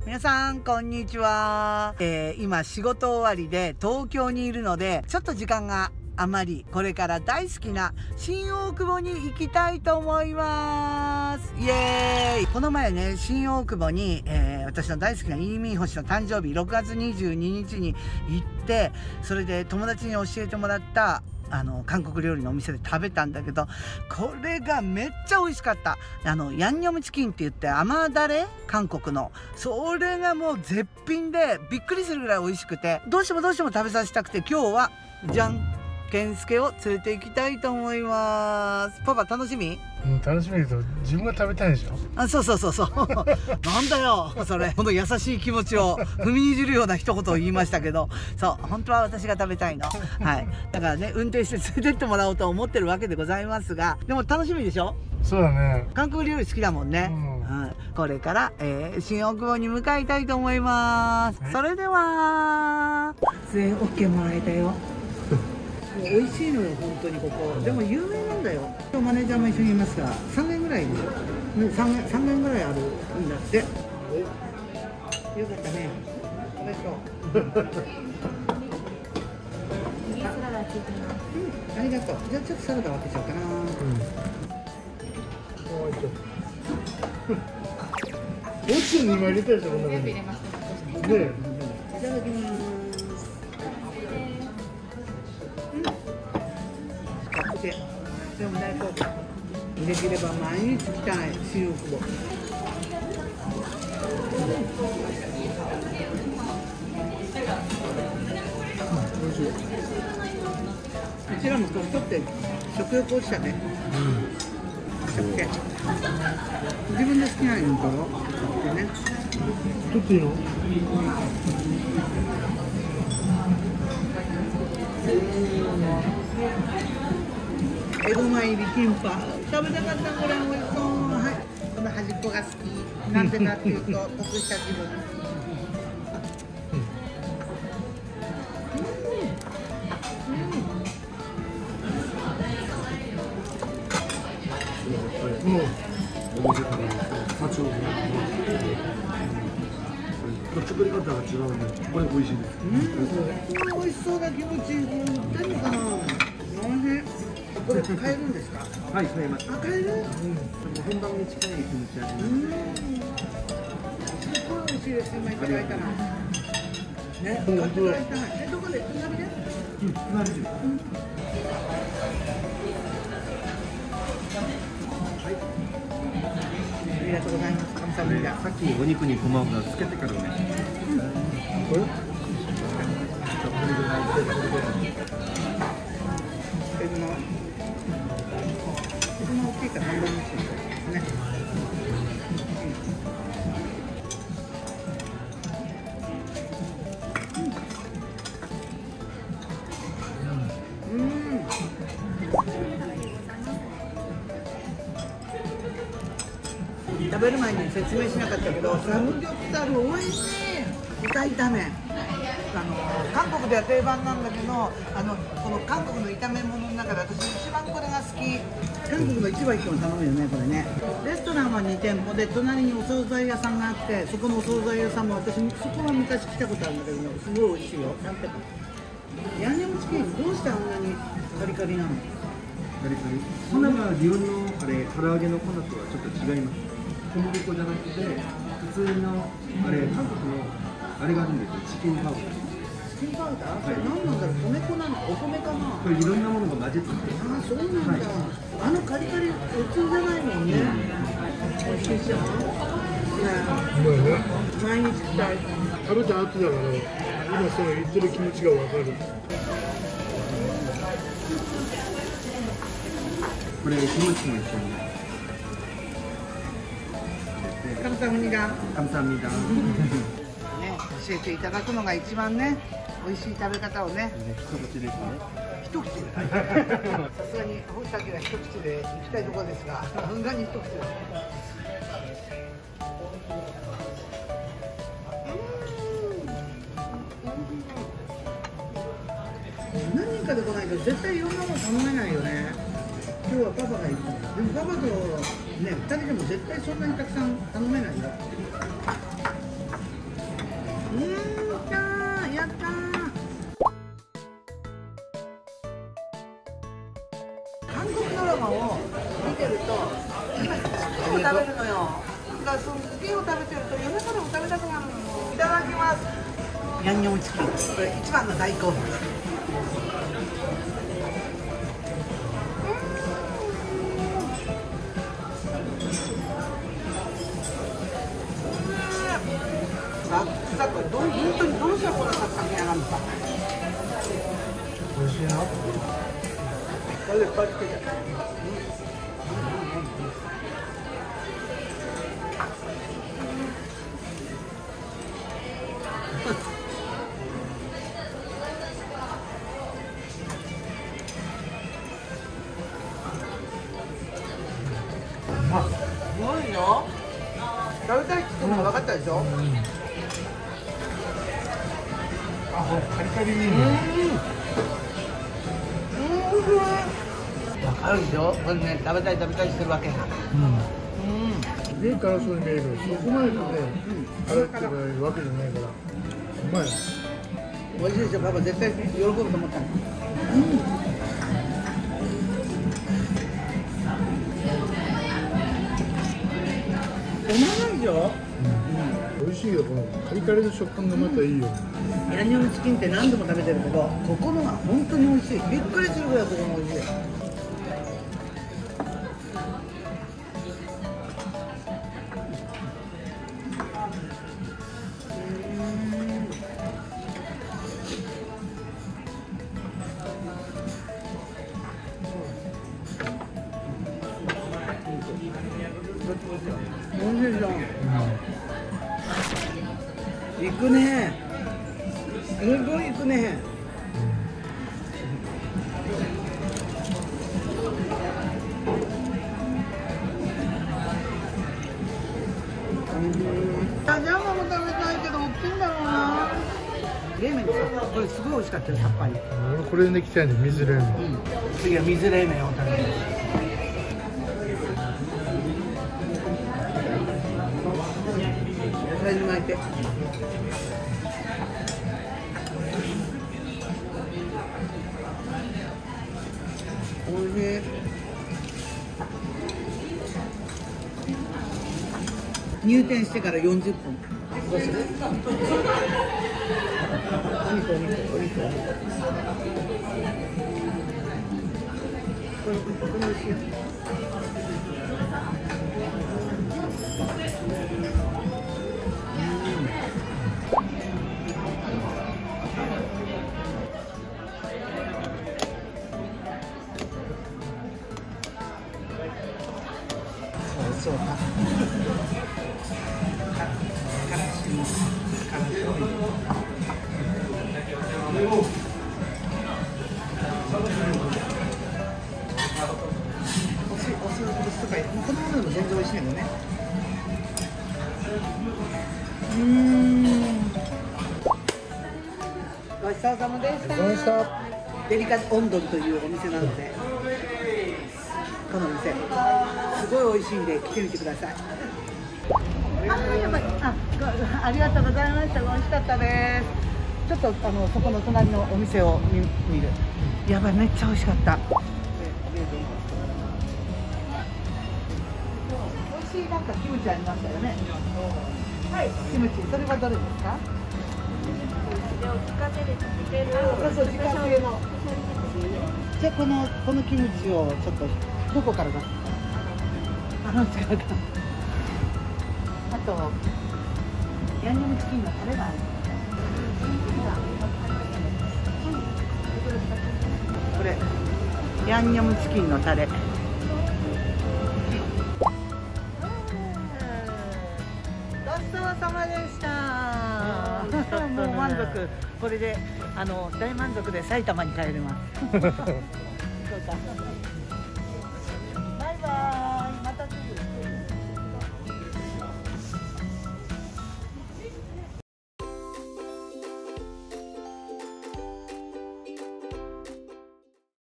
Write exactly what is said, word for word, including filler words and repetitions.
皆さんこんにちは、えー、今仕事終わりで東京にいるのでちょっと時間があまり、これから大好きな新大久保に行きたいと思います。イエーイ。この前ね、新大久保に、えー、私の大好きなイーミン星の誕生日ろくがつにじゅうににちに行って、それで友達に教えてもらったあの韓国料理のお店で食べたんだけど、これがめっちゃ美味しかった。あのヤンニョムチキンって言って甘だれ、韓国のそれがもう絶品でびっくりするぐらい美味しくて、どうしてもどうしても食べさせたくて、今日はじゃん、健介を連れて行きたいと思います。パパ楽しみ？ うん、楽しみだけど自分が食べたいでしょ。あ、 そうそうそうそうなんだよそれ。この優しい気持ちを踏みにじるような一言を言いましたけど、そう本当は私が食べたいの。はい、だからね、運転して連れてってもらおうと思ってるわけでございますが、でも楽しみでしょ。 そうだね、 韓国料理好きだもんね。うん、はい、これから、えー、新大久保に向かいたいと思います。それでは出演 オーケー もらえたよ美味しいのよ本当にここ。でも有名なんだよ。今日マネージャーも一緒にいますが、さんねんぐらいいるよ。さんねん、さんねんぐらいあるんだって。よかったね。おめでとう。うん、ありがとう。じゃあちょっとサラダ分けちゃおうかな。 うん。おつに今入れたでしょ、こんなの。ねえ。 いただきます。でもね、できれば毎日来たい新大久保。おいしい。うちらも年取って食欲落ちたね。うん。食自分で好きなのとってね。 取っていいの？ エゴマ入りキンパ食べたかった。これ美味しそう。はい、この端っこが好き。なんでかっていうと得した気分。 うん。お店から社長作り方が違うんで、これ美味しいです。うん、 美味しそうな気持ち。売ってるのかな。おいしい。これ買えるんですか？ はい、買えます。 あ、買える？うん。 本番に近い気持ちあります。 うん。すごい美味しいです。今いただいたら。ね、買って帰りたい。え、どこで？隣で？ うん、隣で。はい。 ありがとうございます。감사합니다。 さっきお肉にごま油つけてからね。うん。これ？ エビの、エビの大きいから半分にしてですね。うん。うん。食べる前に説明しなかったけど、サムギョプサル美味しい。豚炒め。あの韓国では定番なんだけど、あのこの韓国の炒め物の中で私一番これが好き。韓国の市場行っても頼むよね、これね。レストランはにてんぽで、隣にお惣菜屋さんがあって、そこのお惣菜屋さんも私そこは昔来たことあるんだけど、ね、すごい美味しいよ。なんていうかヤンニョムチキンどうしてあんなにカリカリなの？ カリカリ。粉が日本のあれ唐揚げの粉とはちょっと違います。小麦粉じゃなくて普通のあれ韓国のあれがあるんですよ。チキンパウダー。 チキンパウダー？それ何なんだろう。米粉なの？お米かな？ これいろんなものが混じってて。 ああ、そうなんだ。あのカリカリ普通じゃないもんね。美味しいじゃん。ね、毎日来たい。 食べた後だから、今その言ってる気持ちがわかる。 これキムチも一緒に。 감사합니다。 감사합니다。 ね、教えていただくのが一番ね、美味しい食べ方をね。 一口ですね。 一口で。さすがに星崎が一口で行きたいところですが、ふんだんに一口で。何人かで来ないと絶対いろんなもの頼めないよね。今日はパパがいるから。でもパパとね、ふたりでも絶対そんなにたくさん頼めないよ。 食べるのよ。だからその漬けを食べてると夜中でも食べたくなるの。いただきます。ヤンニョムチキン、これ一番の大好物。さこれどう本当にどうしたらこんなサクサクに上がるのか。 美味しいな。 これいっぱいつけて。あ、すごいよ。食べたいって言ってるのが分かったでしょ。うん、 あ、ほらカリカリに。うん。 わかるでしょ。これね、食べたい食べたいしてるわけ。うん。 上からそうに見えるけど、そこまでね、辛いっていうわけじゃないから。うまい。 美味しいでしょ。パパ絶対喜ぶと思ったの。うん。止まらないでしょ。 美味しいよ、このカリカリの食感がまたいいよ。 ヤンニョムチキンって何度も食べてるけど、ここのは本当に美味しい。びっくりするぐらいここも美味しい。美味しいじゃん。行くね。すごい行くね。あ、ジャムも食べたいけど大きいんだろうな。冷麺さ、これすごい美味しかったよ、さっぱり。 俺これできたいんで、水冷麺。うん、 次は水冷麺を食べる。野菜に巻いて。おいしい。入店してからよんじゅっぷん。どうする？お肉お肉お肉お肉。これこれ美味しいよ。そうか。からしも、からしも。お酢、お酢とか、このままでも全然美味しいのね。うーん。ごちそうさまでした。デリカオンドルというお店なので。この店。すごい美味しいんで来てみてください。あ、やばい。あ、ありがとうございました。美味しかったです。ちょっとあのそこの隣のお店を見見る。やばい、めっちゃ美味しかった。美味しいなんかキムチありましたよね。はい、キムチ。それはどれですか？ 自家製で作ってる。 そうそう、自家製の。じゃあこのこのキムチをちょっとどこから出すか。あの違うか。あとヤンニョムチキンのタレがある。これヤンニョムチキンのタレ。ごちそうさまでした。もう満足。これであの大満足で埼玉に帰れます。そうか。